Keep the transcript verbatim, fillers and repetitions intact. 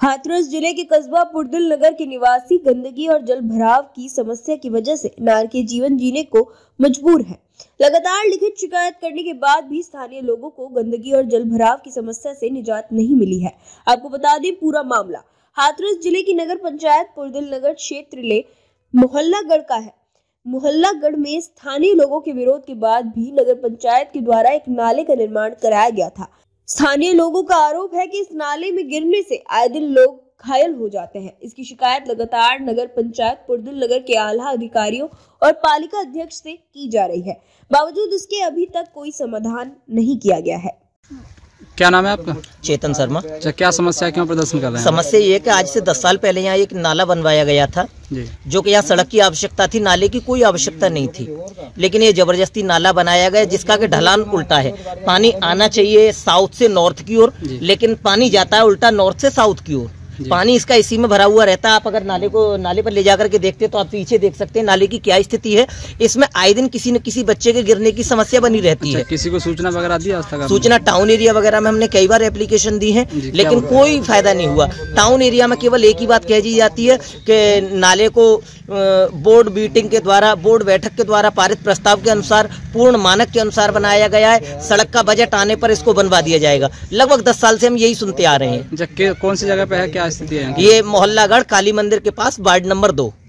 हाथरस जिले के कस्बा पुरदिल नगर के निवासी गंदगी और जल भराव की समस्या की वजह से नार के जीवन जीने को मजबूर है। लगातार लिखित शिकायत करने के बाद भी स्थानीय लोगों को गंदगी और जल भराव की समस्या से निजात नहीं मिली है। आपको बता दें, पूरा मामला हाथरस जिले की नगर पंचायत पुरदिल नगर क्षेत्र ले मोहल्लागढ़ का है। मोहल्लागढ़ में स्थानीय लोगों के विरोध के बाद भी नगर पंचायत के द्वारा एक नाले का निर्माण कराया गया था। स्थानीय लोगों का आरोप है कि इस नाले में गिरने से आए दिन लोग घायल हो जाते हैं। इसकी शिकायत लगातार नगर पंचायत पुरदिल नगर के आला अधिकारियों और पालिका अध्यक्ष से की जा रही है। बावजूद इसके अभी तक कोई समाधान नहीं किया गया है। क्या नाम है आपका? चेतन शर्मा। अच्छा, क्या समस्या, क्यों प्रदर्शन कर रहे हैं? समस्या ये है कि आज से दस साल पहले यहाँ एक नाला बनवाया गया था जी। जो कि यहाँ सड़क की आवश्यकता थी, नाले की कोई आवश्यकता नहीं थी, लेकिन ये जबरदस्ती नाला बनाया गया जिसका कि ढलान उल्टा है। पानी आना चाहिए साउथ से नॉर्थ की ओर, लेकिन पानी जाता है उल्टा नॉर्थ से साउथ की ओर। पानी इसका इसी में भरा हुआ रहता है। आप अगर नाले को नाले पर ले जाकर के देखते तो आप पीछे देख सकते हैं नाले की क्या स्थिति है। इसमें आए दिन किसी न किसी बच्चे के गिरने की समस्या बनी रहती अच्छा, है। किसी को सूचना वगैरह दी आज तक? सूचना टाउन एरिया वगैरह में हमने कई बार एप्लीकेशन दी है, लेकिन कोई फायदा नहीं हुआ। टाउन एरिया में केवल एक ही बात कह दी जाती है कि नाले को बोर्ड मीटिंग के द्वारा, बोर्ड बैठक के द्वारा पारित प्रस्ताव के अनुसार, पूर्ण मानक के अनुसार बनाया गया है। सड़क का बजट आने पर इसको बनवा दिया जाएगा। लगभग दस साल से हम यही सुनते आ रहे हैं। कौन सी जगह पे है, क्या स्थिति है? ये मोहल्लागढ़ काली मंदिर के पास वार्ड नंबर दो।